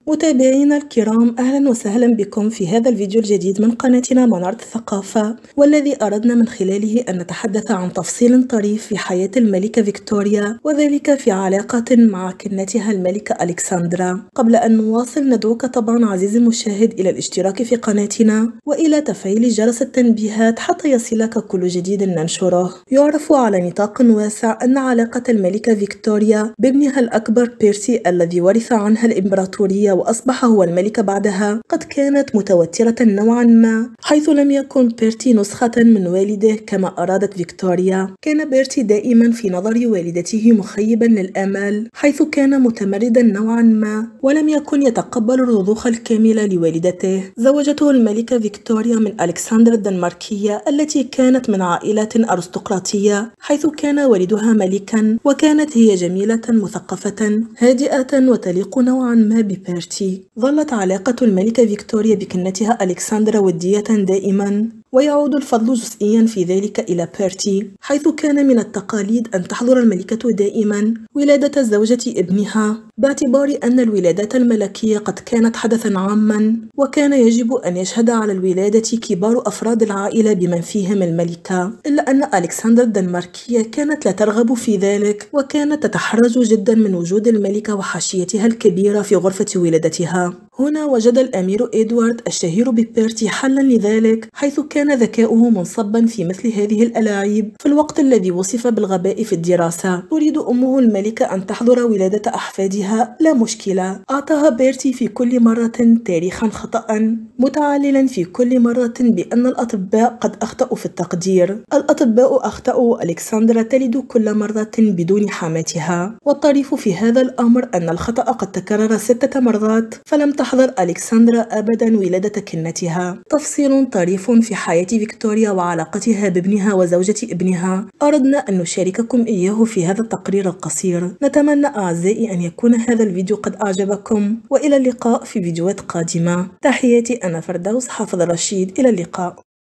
متابعينا الكرام، أهلا وسهلا بكم في هذا الفيديو الجديد من قناتنا منارة الثقافة، والذي أردنا من خلاله أن نتحدث عن تفصيل طريف في حياة الملكة فيكتوريا، وذلك في علاقة مع كنتها الملكة ألكسندرا. قبل أن نواصل ندعوك طبعا عزيزي المشاهد إلى الاشتراك في قناتنا وإلى تفعيل جرس التنبيهات حتى يصلك كل جديد ننشره. يعرف على نطاق واسع أن علاقة الملكة فيكتوريا بابنها الأكبر بيرسي الذي ورث عنها الإمبراطورية وأصبح هو الملك بعدها قد كانت متوترة نوعا ما، حيث لم يكن بيرتي نسخة من والده كما أرادت فيكتوريا. كان بيرتي دائما في نظر والدته مخيبا للآمال، حيث كان متمردا نوعا ما ولم يكن يتقبل الرضوخ الكامل لوالدته. زوجته الملكة فيكتوريا من ألكسندرا الدنماركية التي كانت من عائلة أرستقراطية، حيث كان والدها ملكا، وكانت هي جميلة مثقفة هادئة وتليق نوعا ما ببيرتي. ظلت علاقة الملكة فيكتوريا بكنتها ألكسندرا ودية دائما، ويعود الفضل جزئيا في ذلك إلى بيرتي، حيث كان من التقاليد أن تحضر الملكة دائما ولادة زوجة ابنها، باعتبار أن الولادات الملكية قد كانت حدثا عاما، وكان يجب أن يشهد على الولادة كبار أفراد العائلة بمن فيهم الملكة. إلا أن ألكسندرا الدنماركية كانت لا ترغب في ذلك، وكانت تتحرج جدا من وجود الملكة وحاشيتها الكبيرة في غرفة ولادتها. هنا وجد الأمير إدوارد الشهير ببيرتي حلا لذلك، حيث كان ذكاؤه منصبا في مثل هذه الألاعيب في الوقت الذي وصف بالغباء في الدراسة. تريد أمه الملكة أن تحضر ولادة أحفادها، لا مشكلة. أعطاها بيرتي في كل مرة تاريخا خطأ، متعللا في كل مرة بأن الأطباء قد أخطأوا في التقدير. الأطباء أخطأوا، ألكسندرا تلد كل مرة بدون حماتها. والطريف في هذا الأمر أن الخطأ قد تكرر 6 مرات، فلم تحضر ألكسندرا أبدا ولادة كنتها. تفصيل طريف في حياة فيكتوريا وعلاقتها بابنها وزوجة ابنها أردنا أن نشارككم إياه في هذا التقرير القصير. نتمنى أعزائي أن يكون هذا الفيديو قد أعجبكم، وإلى اللقاء في فيديوهات قادمة. تحياتي، أنا فردوس حافظ رشيد، إلى اللقاء.